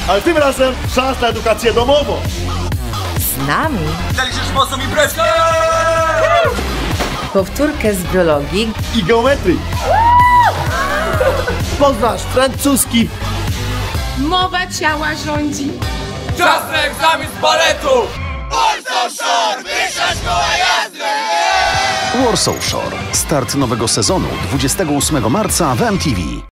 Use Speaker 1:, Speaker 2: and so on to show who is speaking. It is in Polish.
Speaker 1: Ale tym razem czas na edukację domową.
Speaker 2: Z nami
Speaker 3: Zaliczysz mocą imprezkę!
Speaker 2: powtórkę z biologii
Speaker 1: I geometrii. Poznasz francuski.
Speaker 4: Mowa ciała rządzi.
Speaker 3: Czas na egzamin z baletu! Warsaw Shore! Wyższa szkoła jazdy!
Speaker 5: Warsaw Shore. Start nowego sezonu 28 marca w MTV.